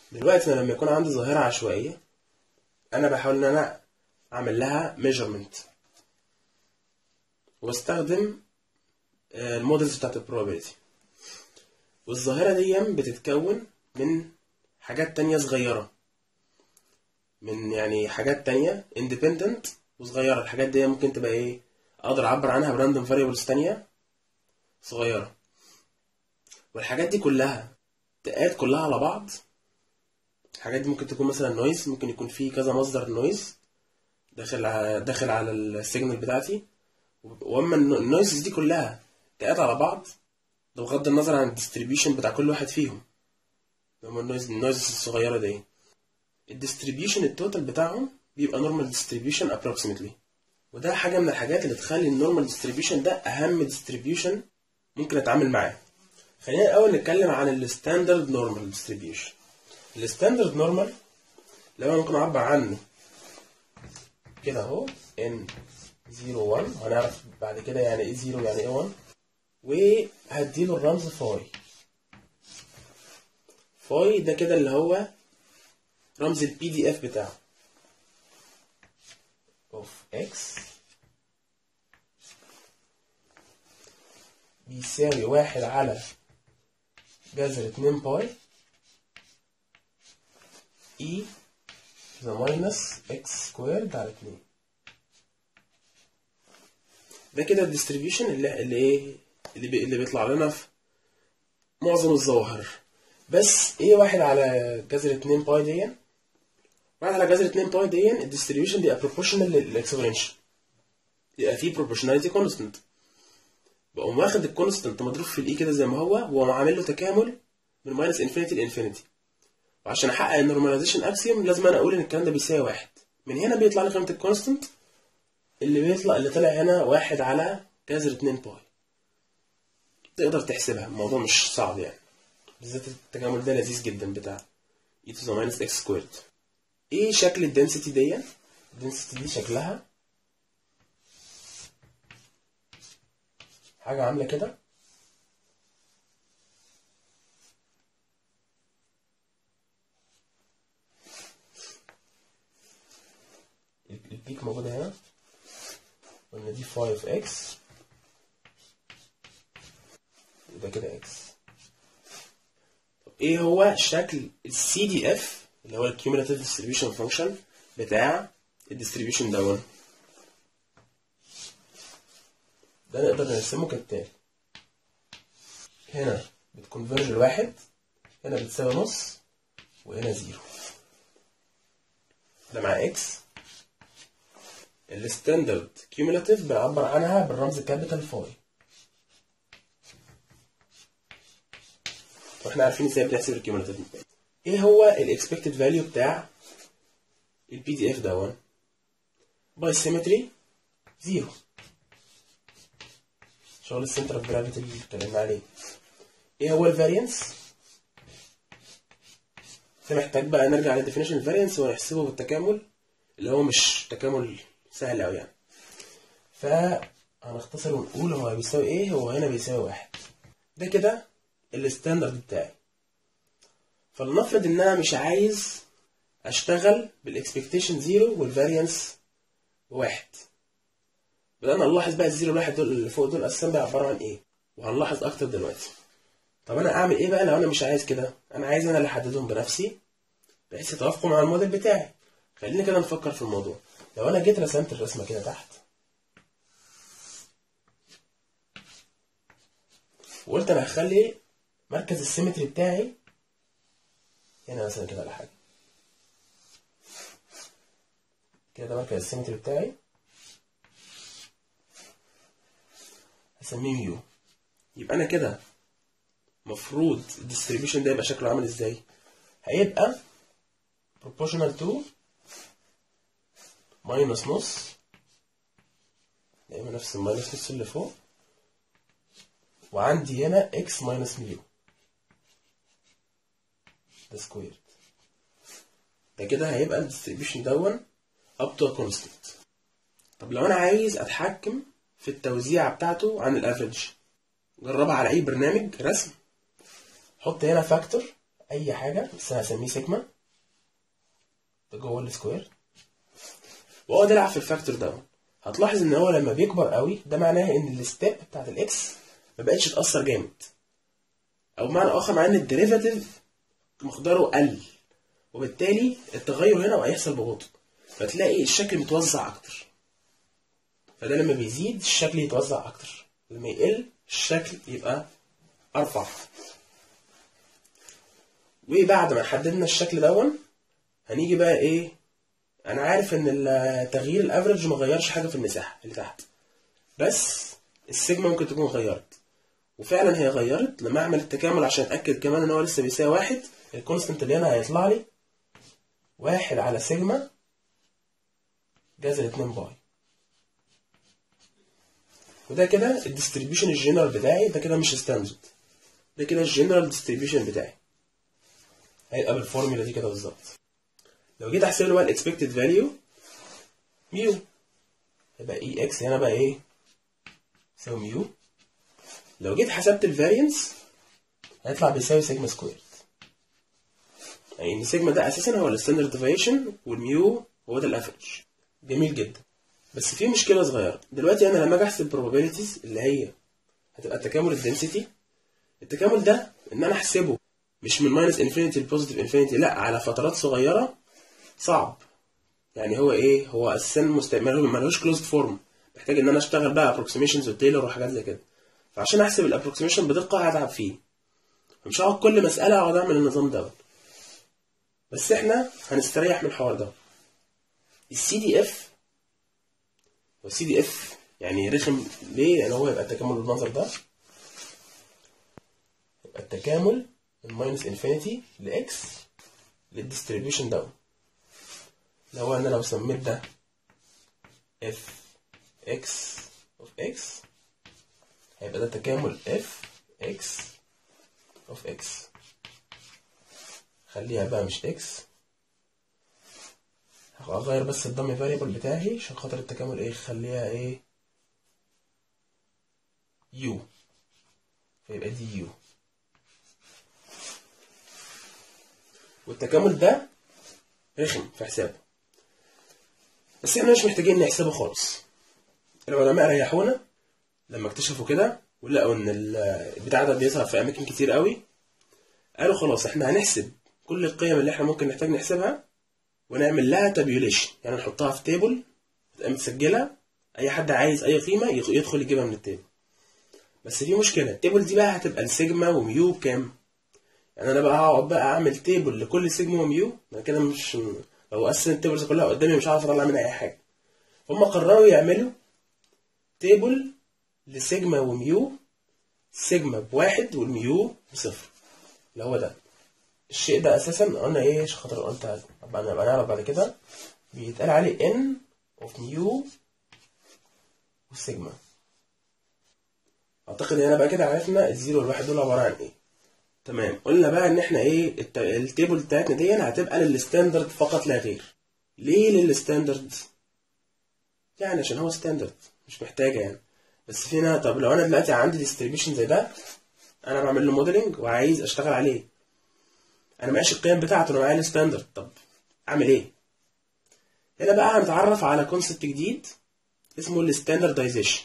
دلوقتي انا لما يكون عندي ظاهره عشوائيه، انا بحاول ان انا اعمل لها ميجرمنت واستخدم المودلز بتاعت البروبابيلتي. والظاهره دي بتتكون من حاجات تانية صغيره، من يعني حاجات تانية independent وصغيره. الحاجات دي ممكن تبقى ايه، اقدر اعبر عنها براندوم فاريبلز تانية صغيره. والحاجات دي كلها تقاد كلها على بعض. الحاجات دي ممكن تكون مثلا نويز، ممكن يكون في كذا مصدر نويز داخل على السيجنال بتاعتي. واما النويز دي كلها تقاد على بعض، ده بغض النظر عن الديستريبيوشن بتاع كل واحد فيهم. هما النويز الصغيره دي، الديستريبيوشن التوتال بتاعهم بيبقى نورمال ديستريبيوشن ابروكسيمتلي. وده حاجه من الحاجات اللي تخلي النورمال ديستريبيوشن ده اهم ديستريبيوشن ممكن اتعامل معاه. خلينا الاول نتكلم عن الستاندرد نورمال ديستريبيوشن. الستاندرد نورمال لو انا ممكن اعبر عنه كده اهو ان 0 1، هنعرف بعد كده يعني ايه 0 يعني ايه 1. وهديله الرمز فاي. فاي ده كده اللي هو رمز البي دي اف بتاعه of x بيساوي 1 على جذر 2 باي e ذا ماينس x سكويرد على 2. ده كده الديستريبيوشن اللي بيطلع لنا في معظم الظواهر. بس ايه 1 على جذر 2 باي دي؟ 1 على جذر 2 باي دي الديستريبيوشن بيبقى بروبورشنال للاكسبوننشال، يبقى فيه بروبورشناليتي كونستنت. بقوم واخد الكونستنت مضروب في الاي كده زي ما هو، وقوم عامل له تكامل من ماينس انفينيتي لانفينيتي. وعشان احقق النورماليزيشن اكسيوم لازم انا اقول ان الكلام ده بيساوي 1. من هنا بيطلع لي قيمه الكونستنت اللي طلع هنا 1 على جذر 2 باي. تقدر تحسبها، الموضوع مش صعب يعني، بالذات التكامل ده لذيذ جدا بتاع e to the minus x squared. ايه شكل الدنسيتي دي؟ الدنسيتي دي شكلها حاجة عاملة كده. البيك موجودة هنا، قلنا دي 5x يبقى كده x. طب ايه هو شكل السي دي اف اللي هو الكيوميلاتيف ديستريبيوشن فانكشن بتاع الديستريبيوشن دون؟ ده نقدر نرسمه كالتالي. هنا بتكونفرج الواحد، هنا بتساوي نص، وهنا 0. ده مع اكس. الستاندرد كيوميلاتيف بنعبر عنها بالرمز كابيتال فاي. واحنا عارفين ازاي بنحسب الكيوميلاتيف. ايه هو الاكسبكتد فاليو بتاع البي دي اف دون؟ باي سيمتري 0. شغل السنتر اوف جرافيتي اللي اتكلمنا عليه. ايه هو الفاريانس؟ انت محتاج بقى نرجع للديفينيشن الفاريانس ونحسبه بالتكامل اللي هو مش تكامل سهل قوي يعني. فهنختصر ونقول هو بيساوي ايه. هو هنا بيساوي 1. ده كده الستاندرد بتاعي. فلنفرض ان انا مش عايز اشتغل بالاكسبكتيشن 0 والفاريانس 1. بدأنا نلاحظ بقى الزيرو والواحد دول اللي فوق دول اساسا بيعبروا عن ايه، وهنلاحظ اكتر دلوقتي. طب انا اعمل ايه بقى لو انا مش عايز كده؟ انا عايز انا اللي احددهم بنفسي بحيث يتوافقوا مع الموديل بتاعي. خلينا كده نفكر في الموضوع. لو انا جيت رسمت الرسمه كده تحت وقلت انا هخلي مركز السيمتري بتاعي هنا مثلا كده على حاجه كده، ده مركز السيمتري بتاعي، هسميه ميو. يبقى انا كده مفروض الديستريبيوشن ده يبقى شكله عامل ازاي؟ هيبقى proportional to ماينس نص، دايما نفس الماينس نص اللي فوق، وعندي هنا x ماينس ميو ده سكوير. ده كده هيبقى الديستريبيوشن دون up to a constant. طب لو انا عايز اتحكم في التوزيع بتاعته عن الافريج، جربها على اي برنامج رسم. حط هنا فاكتور اي حاجه بس انا هسميه سيجما ده جوه السكوير، واقعد العب في الفاكتور ده. هتلاحظ ان هو لما بيكبر قوي ده معناه ان الستيب بتاعت الاكس ما بقتش تاثر جامد، او بمعنى اخر معناه ان الديريفاتيف مقداره قل، وبالتالي التغير هنا هيحصل ببطء، فتلاقي الشكل متوزع اكتر. فده لما بيزيد الشكل يتوزع اكتر، لما يقل الشكل يبقى ارفع. وبعد ما حددنا الشكل دون هنيجي بقى ايه، انا عارف ان التغيير الافريج ما غيرش حاجه في المساحه اللي تحت، بس السيجما ممكن تكون غيرت، وفعلا هي غيرت. لما اعمل التكامل عشان اتاكد كمان ان هو لسه بيساوي واحد، الكونستنت اللي هنا هيطلع لي 1 على سيجما جذر 2 باي. وده كده الديستريبيوشن الجنرال بتاعي، ده كده مش ستاندرد، ده كده الجنرال ديستريبيوشن بتاعي هيبقى بالفورمولا دي كده بالظبط. لو جيت احسب له بقى الاكسبكتد فاليو ميو، يبقى اي اكس هنا بقى ايه يساوي ميو. لو جيت حسبت الفارينس هيطلع بيساوي سيجما سكويرد، يعني ان سيجما ده اساسا هو الستاندرد ديفيشن والميو هو ده الافريج. جميل جدا، بس في مشكله صغيره دلوقتي. انا لما اجي احسب probabilities اللي هي هتبقى تكامل الدنسيتي، التكامل ده ان انا احسبه مش من ماينس انفينيتي لبوزيتيف انفينيتي، لا على فترات صغيره، صعب. يعني هو ايه، هو اساسا ملوش كلوزد فورم، محتاج ان انا اشتغل بقى ابروكسيميشنز وتايلور وحاجات زي كده. فعشان احسب الابروكسيميشن بدقه هتعب فيه، مش هقعد كل مساله اقعد اعمل النظام ده. بس احنا هنستريح من الحوار ده. السي دي اف، والسي دي اف يعني رخم ليه؟ يعني هو يبقى التكامل بالمنظر ده، يبقى التكامل من ماينس انفينيتي لاكس للديستريبيوشن ده، اللي هو انا لو سميت ده اف اكس اوف اكس هيبقى ده تكامل اف اكس اوف اكس. خليها بقى مش اكس، هغير بس الدم فاريبل بتاعي عشان خاطر التكامل ايه، خليها ايه يو، فيبقى دي يو. والتكامل ده رخم في حسابه، بس احنا مش محتاجين نحسبه خالص. العلماء ريحونا لما اكتشفوا كده ولقوا ان البتاع ده بيظهر في اماكن كتير قوي، قالوا خلاص احنا هنحسب كل القيم اللي احنا ممكن نحتاج نحسبها ونعمل لها تابيوليشن، يعني نحطها في تيبل تبقى متسجله، اي حد عايز اي قيمه يدخل يجيبها من التيبل. بس في مشكله، التيبل دي بقى هتبقى السيجما وميو بكام؟ يعني انا بقى هقعد بقى اعمل تيبل لكل سيجما وميو، انا كده مش، لو اسس التيبلز كلها قدامي مش هعرف اطلع منها اي حاجه. هم قرروا يعملوا تيبل لسيجما وميو، سيجما بواحد والميو بصفر، اللي هو ده. الشيء ده اساسا قلنا ايه عشان خاطر قلت نبقى نعرف بعد كده، بيتقال عليه ان اوف ميو والسيجما. اعتقد هنا بقى كده عرفنا الزيرو والواحد دول عباره عن ايه. تمام، قلنا بقى ان احنا ايه التيبل بتاعتنا دي هتبقى للستاندرد فقط لا غير. ليه للستاندرد؟ يعني عشان هو ستاندرد مش محتاجه يعني. بس فينا، طب لو انا دلوقتي عندي ديستريبيوشن زي ده، انا بعمل له موديلنج وعايز اشتغل عليه، انا معيش القيم بتاعته، انا معايا الستاندرد، طب اعمل ايه؟ هنا بقى هنتعرف على كونسبت جديد اسمه الستاندردايزيشن.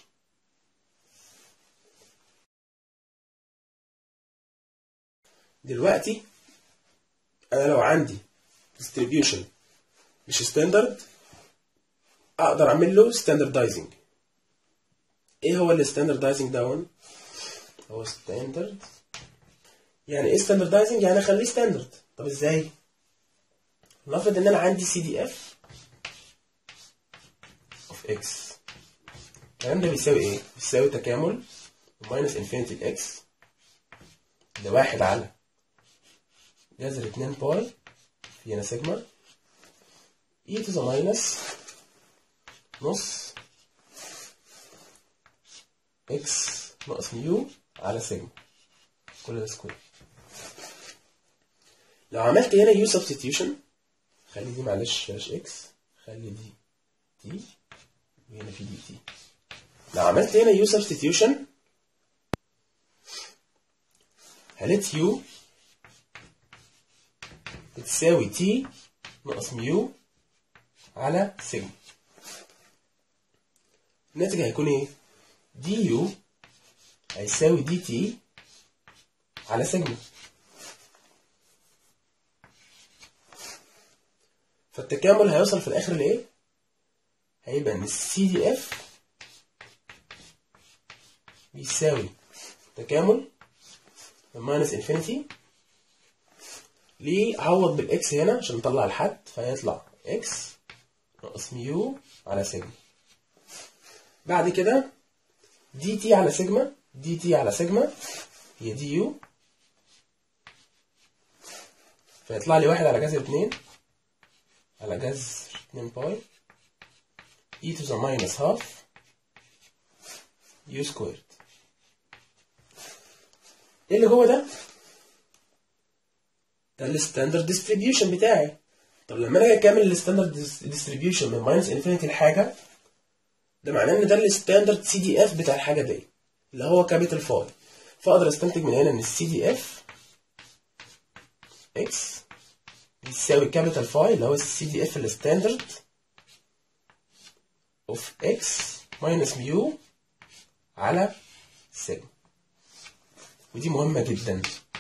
دلوقتي انا لو عندي ديستريبيوشن مش ستاندرد اقدر اعمل له ستاندردايزنج. ايه هو الستاندردايزنج ده؟ هو ستاندرد، يعني ايه ستاندردايزنج؟ يعني اخليه ستاندرد. طب ازاي؟ نفرض ان انا عندي سي دي اف اوف اكس، الكلام ده بيساوي ايه؟ بيساوي تكامل ماينس انفينيتي الاكس لواحد على جذر 2 باي في هنا سيجما اي تو ذا ماينس نص اكس ناقص ميو على سيجما، كل ده سكوير. لو عملت هنا يو سبستيتيوشن، خلي دي معلش بلاش اكس، خلي دي تي وهنا في دي تي. لو عملت هنا يو سبستيتيوشن هلت يو بتساوي تي ناقص ميو على سيجما. الناتج هيكون ايه؟ دي يو هيساوي دي تي على سيجما. فالتكامل هيوصل في الاخر لايه؟ هيبقى ان السي دي اف بيساوي تكامل من ماينس انفينيتي ليه عوض بالاكس هنا عشان نطلع الحد، فهيطلع اكس ناقص ميو على سيجما. بعد كده دي تي على سيجما، دي تي على سيجما هي دي يو، فيطلع لي 1 على جذر 2 على جذر 2 باي e to the minus half u squared. ايه اللي جوه ده؟ ده الستاندرد ديستريبيوشن بتاعي. طب لما انا اجي اكمل الستاندرد ديستريبيوشن من ماينس انفينيتي لحاجه، ده معناه ان ده الستاندرد سي دي اف بتاع الحاجه دي اللي هو كابيتال فاي. فاقدر استنتج من هنا ان السي دي اف اكس بيساوي كابيتال فاي اللي هو السي دي اف الستاندرد اوف اكس ماينس ميو على سيجما. ودي مهمه جدا،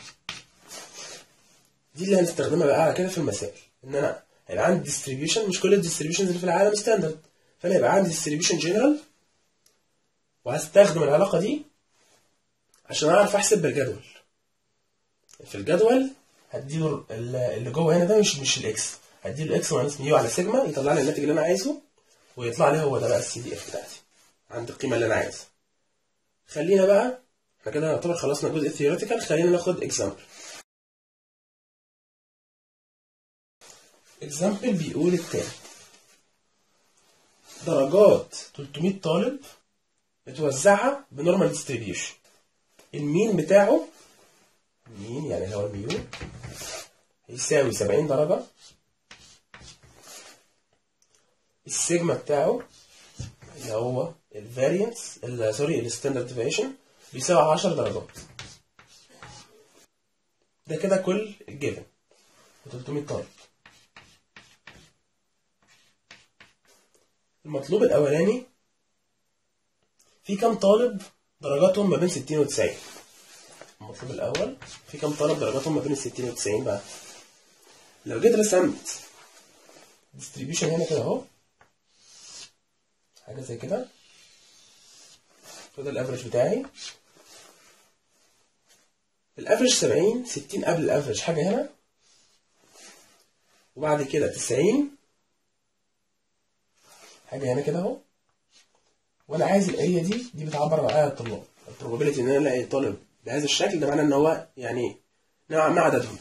دي اللي هنستخدمها بقى على كده في المسائل. ان انا هيبقى عندي ديستريبيوشن، مش كل الديستريبيوشنز اللي في العالم ستاندرد، فانا هيبقى عندي ديستريبيوشن جنرال وهستخدم العلاقه دي عشان اعرف احسب بالجدول. في الجدول هديله اللي جوه هنا ده مش الاكس، هديله الاكس ماينس ميو على سيجما يطلع لي الناتج اللي انا عايزه، ويطلع لي هو ده بقى السي دي اف بتاعتي عند القيمه اللي انا عايزها. خلينا بقى احنا كده نعتبر خلصنا الجزء الثيوريتيكال، خلينا ناخد اكزامبل. اكزامبل بيقول التالي: درجات 300 طالب متوزعه بنورمال ديستريبيوشن. المين بتاعه، المين يعني هو الميو، يساوي 70 درجه. السيجما بتاعه اللي هو الفارينس الستاندرد ديفيشن بيساوي 10 درجات. ده كده كل الجيفن 300 طالب. المطلوب الاولاني في كام طالب درجاتهم ما بين 60 و 90. المطلوب الاول في كام طالب درجاتهم ما بين 60 و 90 بقى. لو جيت رسمت ديستريبيوشن هنا كده اهو، حاجه زي كده، وده الافرج بتاعي. الافرج 70 60 قبل الافرج حاجه هنا، وبعد كده 90 حاجه هنا كده اهو. وانا عايز الاريا دي بتعبر عن عدد الطلاب. البروبابيلتي ان انا الاقي طالب بهذا الشكل ده معناه ان هو يعني نوعا ما عددهم.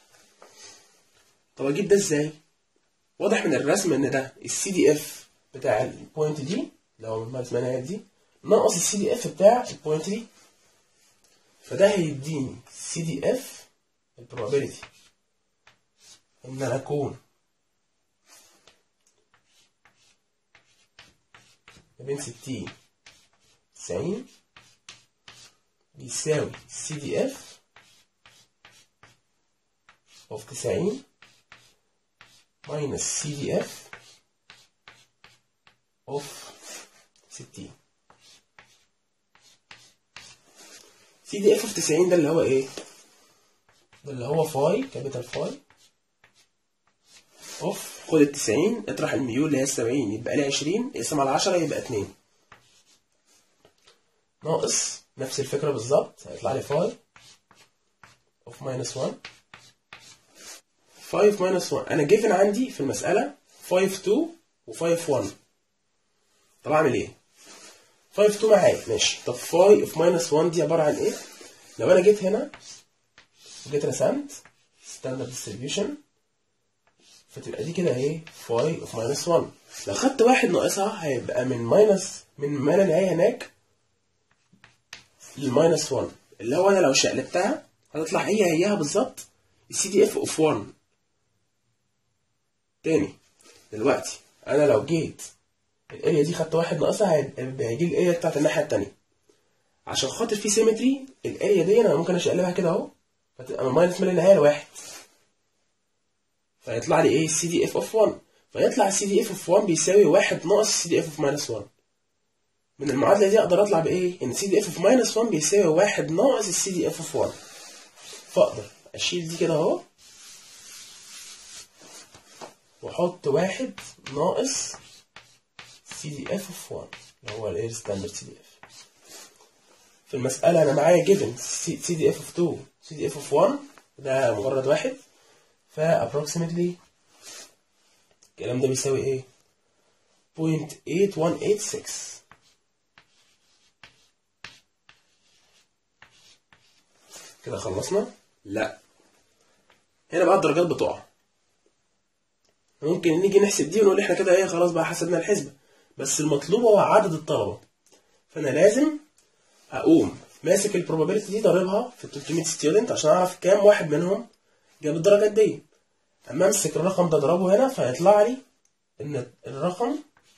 طب اجيب ده ازاي؟ واضح من الرسم ان ده السي دي اف بتاع البوينت دي اللي هو ما اسمها دي ناقص السي دي اف بتاع البوينت دي، فده هيديني سي دي اف البروبابيلتي ان انا اكون ما بين 60 90 بيساوي سي دي اف اوف 90 ماينس سي دي اف اوف 60. سي دي اف اوف 90 ده اللي هو ايه؟ ده اللي هو فاي كابيتال فاي اوف، خد ال 90 اطرح الميول اللي هي 70 يبقى لي 20 اقسم على 10 يبقى 2 ناقص نفس الفكره بالظبط، هيطلع لي 5 اوف ماينس 1. 5 ماينس 1 انا جيفن عندي في المساله 5 2 و5 1. طب اعمل ايه؟ 5 2 معايا ماشي. طب 5 اوف ماينس 1 دي عباره عن ايه؟ لو انا جيت هنا وجيت رسمت ستاندرد ديستريبيوشن فتبقى دي كده ايه؟ 5 اوف ماينس 1. لو خدت واحد ناقصها هيبقى من ما لا نهايه هناك للماينس 1، اللي هو انا لو شقلبتها هتطلع هيها بالظبط السي دي اف اوف 1. تاني دلوقتي انا لو جيت الاريا دي خدت واحد ناقصها هيجي لي الاريا بتاعت الناحيه التانيه. عشان خاطر في سيمتري الاريا دي انا ممكن اشقلبها كده اهو فتبقى من ماينس ما لا نهايه لواحد. فيطلع لي ايه سي دي اف اوف 1. فيطلع السي دي اف اوف 1 بيساوي 1 ناقص سي دي اف اوف ماينس 1. من المعادله دي اقدر اطلع بايه ان سي دي اف اوف ماينس 1 بيساوي 1 ناقص السي دي اف اوف 1. فاقدر اشيل دي كده اهو واحط 1 ناقص سي دي اف اوف 1 اللي هو الاير ستاندرد سي دي اف. في المساله انا معايا جيفن سي دي اف اوف 2 سي دي اف اوف 1 ده مجرد واحد. فا approximately الكلام ده بيساوي ايه 0.8186. كده خلصنا؟ لا، هنا بقى الدرجات بتقع. ممكن نيجي نحسب دي ونقول احنا كده ايه خلاص بقى حسبنا الحسبة، بس المطلوب هو عدد الطلبة. فانا لازم اقوم ماسك البروبابيلتي دي ضاربها في 300 ستودنت عشان اعرف كام واحد منهم جاب الدرجات دي. اما امسك الرقم ده اضربه هنا فيطلع لي ان الرقم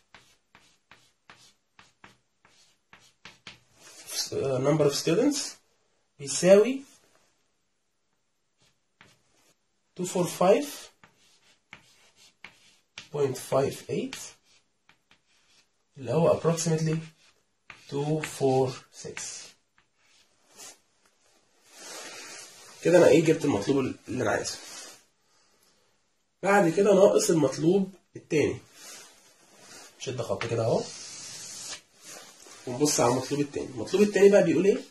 number of students بيساوي 245.58 اللي هو approximately 246. كده انا ايه جبت المطلوب اللي انا عايزه. بعد كده ناقص المطلوب التاني. شد خط كده اهو ونبص على المطلوب التاني. المطلوب التاني بقى بيقول ايه؟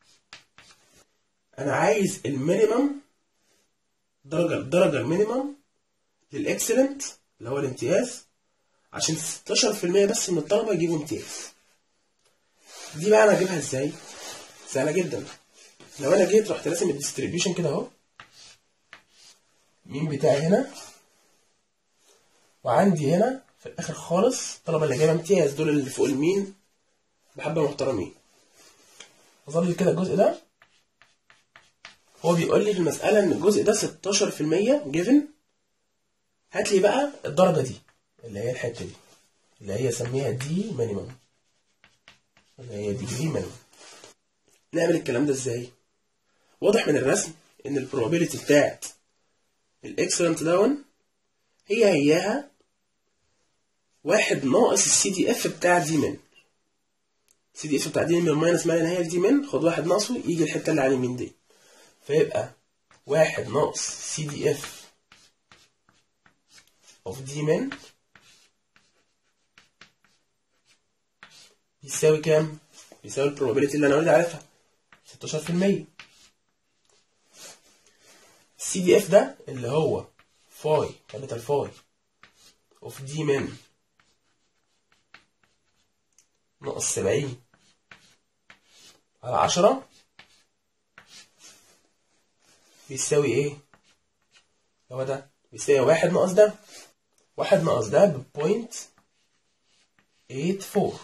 انا عايز المينيمم الدرجة المينيمم للاكسلنت اللي هو الامتياز عشان 16% بس من الطلبة يجيبوا امتياز. دي بقى انا اجيبها ازاي؟ سهلة جدا. لو انا جيت رحت راسم الديستريبيوشن كده اهو، مين بتاعي هنا وعندي هنا في الاخر خالص الطلبة اللي جايبة امتياز دول اللي فوق المين بحبة محترمين. اظل كده الجزء ده هو بيقول لي في المسألة ان الجزء ده 16% جيفن. هات لي بقى الدرجة دي اللي هي الحتة دي اللي هي سميها دي مينيمم اللي هي ديجري مينيمم. نعمل الكلام ده ازاي؟ واضح من الرسم ان البروبابيلتي بتاعت الاكسلنت داون هياها 1 ناقص السي دي اف بتاع دي من. السي دي اف بتاع دي من ماينس ما نهاية دي من، خد 1 ناقصه يجي الحتة اللي على اليمين دي. فيبقى 1 ناقص سي دي اف اوف دي من بيساوي كام؟ بيساوي البروبابيلتي اللي انا اوريدي عارفها 16%. السي دي اف ده اللي هو فاي كابيتال فاي اوف دي من ناقص 70 على 10 بيساوي ايه؟ هو ده بيساوي 1 ناقص ده. 1 ناقص ده ب 0.84.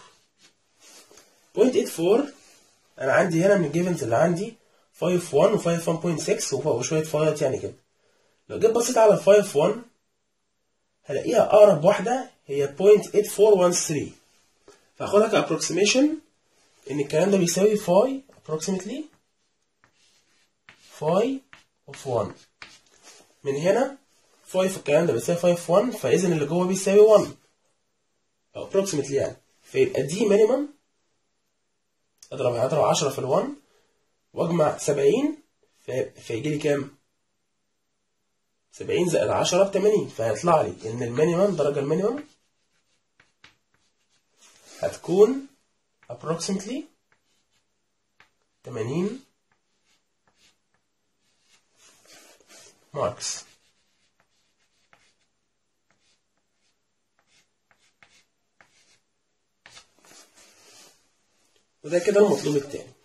0.84 انا عندي هنا من الجيفنز اللي عندي 5 1 و 5 1.6 وشويه فايات يعني كده. لو جيت بصيت على 5 1 هلاقيها اقرب واحده هي 0.8413. فاخدها كابروكسيميشن ان الكلام ده بيساوي فاي approximately فاي اوف 1. من هنا فاي في الكلام ده بيساوي 5 في 1 فاذا اللي جوه بيساوي 1 او approximately يعني. فيبقى دي مينيمم هضرب 10 في ال 1 واجمع 70 فيجي لي كام؟ 70 زائد 10 ب 80. فهيطلع لي ان المينيمم الدرجه المينيمم هتكون approximately 80 ماركس. وده كده المطلوب التاني.